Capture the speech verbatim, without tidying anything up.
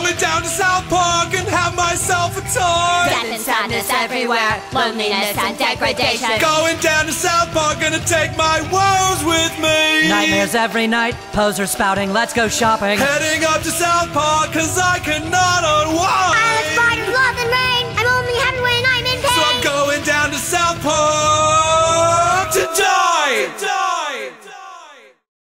Going down to South Park and have myself a toy. Death and sadness everywhere, loneliness and degradation. Going down to South Park, gonna take my woes with me. Nightmares every night, posers spouting, let's go shopping. Heading up to South Park, cause I cannot unwind. I was part of love and